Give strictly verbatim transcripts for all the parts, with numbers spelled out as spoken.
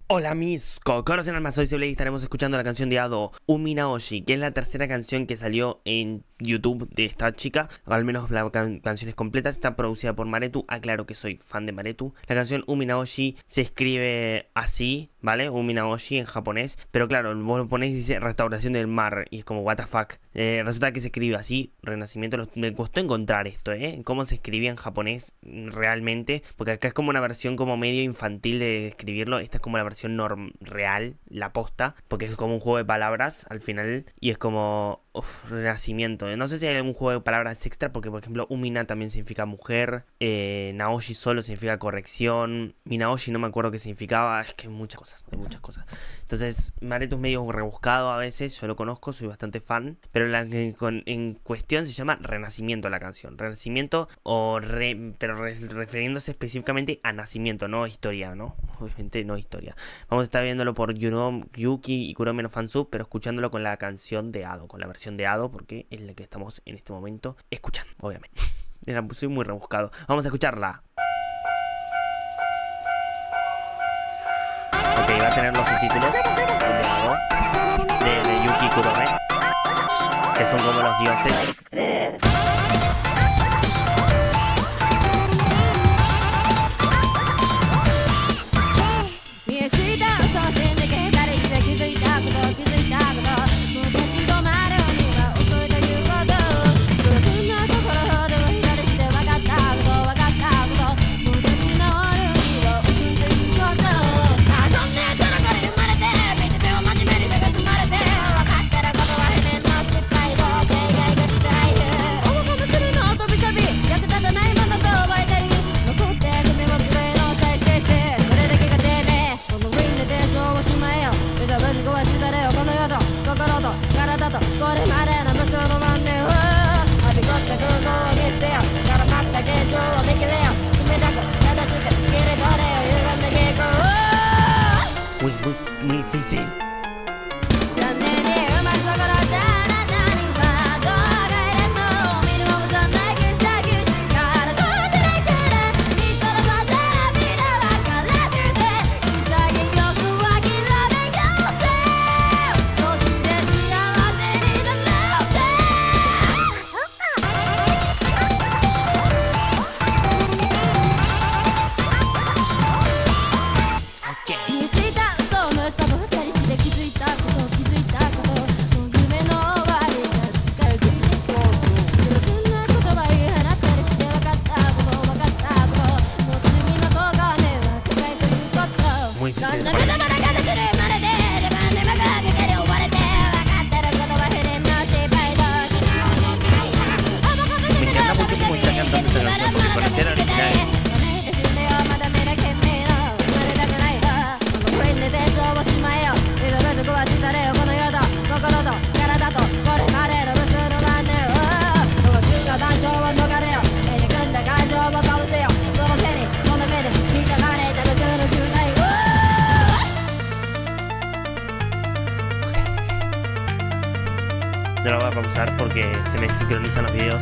Hola mis cocoros en alma, soy Zeblade y estaremos escuchando la canción de Ado, Umi Naoshi, que es la tercera canción que salió en YouTube de esta chica, o al menos la can canción es completa, está producida por Maretu, aclaro que soy fan de Maretu. La canción Umi Naoshi se escribe así, ¿vale? Umi Naoshi en japonés, pero claro, vos lo ponés y dice restauración del mar, y es como what the fuck. Eh, resulta que se escribe así, renacimiento, me costó encontrar esto, ¿eh? Cómo se escribía en japonés realmente, porque acá es como una versión como medio infantil de escribirlo, esta es como la versión norm real, la posta, porque es como un juego de palabras al final y es como uf, renacimiento. No sé si hay algún juego de palabras extra, porque por ejemplo Umina también significa mujer, eh, Naoshi solo significa corrección, Minaoshi no me acuerdo qué significaba, es que hay muchas cosas, hay muchas cosas. Entonces Maretu es medio rebuscado a veces, yo lo conozco, soy bastante fan, pero la, en, en cuestión se llama Renacimiento la canción, Renacimiento o re, pero re, refiriéndose específicamente a nacimiento, no historia, ¿no? Obviamente no historia. Vamos a estar viéndolo por Yuno, Yuki y Kurome no Fansub, pero escuchándolo con la canción de Ado, con la versión de Ado, porque es la que estamos en este momento escuchando, obviamente. Soy muy rebuscado. Vamos a escucharla. Ok, va a tener los subtítulos de Ado, de, de Yuki y Kurome, que son como los dioses. Muy, muy, muy difícil. No lo voy a pausar porque se me sincronizan los videos.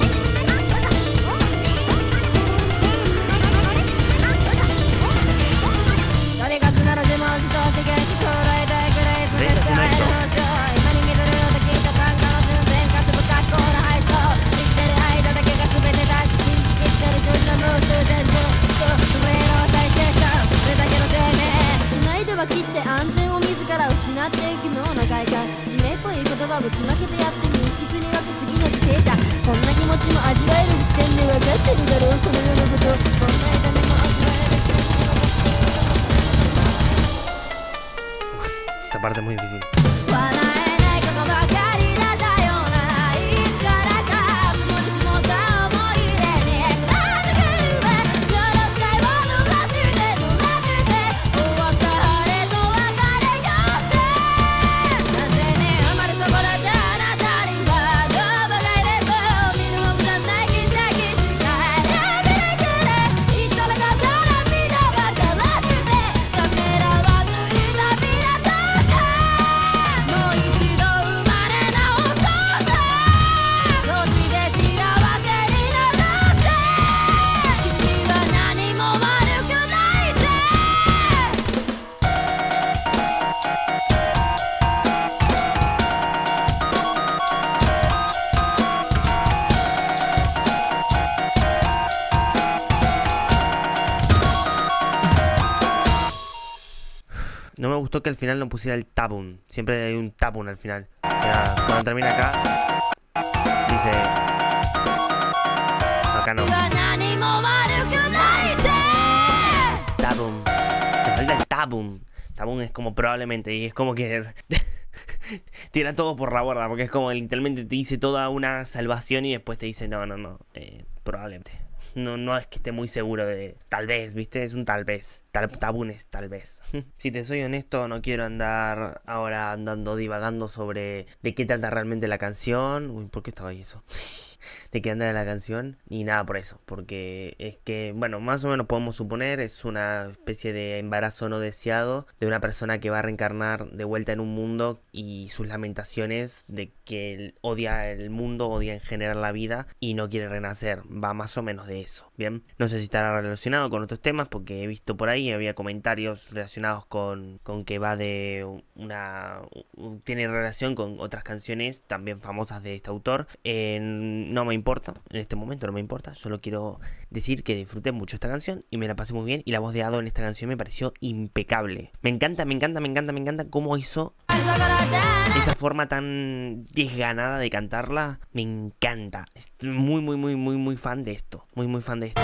Esta parte es muy difícil. Muy No me gustó que al final no pusiera el tabun. Siempre hay un tabun al final. O sea, cuando termina acá, dice... Acá no. Tabun. Me falta el tabun. Tabun es como probablemente, y es como que... tira todo por la borda, porque es como literalmente te dice toda una salvación y después te dice no, no, no, eh, probablemente. No, no es que esté muy seguro de... Tal vez, ¿viste? Es un tal vez. Tal, tabunes, tal vez. Si te soy honesto, no quiero andar ahora andando divagando sobre de qué trata realmente la canción. Uy, ¿por qué estaba ahí eso? De qué anda la canción, ni nada por eso, porque es que, bueno, más o menos podemos suponer, es una especie de embarazo no deseado de una persona que va a reencarnar de vuelta en un mundo y sus lamentaciones de que él odia el mundo, odia en general la vida y no quiere renacer, va más o menos de eso, ¿bien? No sé si estará relacionado con otros temas porque he visto por ahí, había comentarios relacionados con, con que va de una... tiene relación con otras canciones también famosas de este autor, eh, no me importa, en este momento no me importa, solo quiero decir que disfruté mucho esta canción y me la pasé muy bien y la voz de Ado en esta canción me pareció impecable. Me encanta, me encanta, me encanta, me encanta cómo hizo esa forma tan desganada de cantarla, me encanta. Estoy muy, muy, muy, muy, muy fan de esto, muy, muy fan de esto.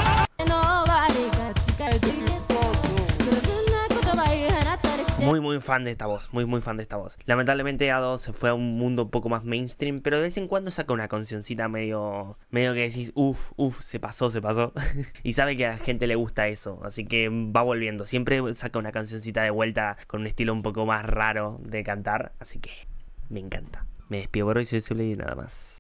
Muy muy fan de esta voz, muy muy fan de esta voz. Lamentablemente Ado se fue a un mundo un poco más mainstream, pero de vez en cuando saca una cancioncita medio, medio que decís, uff, uff, se pasó, se pasó. Y sabe que a la gente le gusta eso, así que va volviendo. Siempre saca una cancioncita de vuelta con un estilo un poco más raro de cantar, así que me encanta. Me despido por hoy, soy Zule y nada más.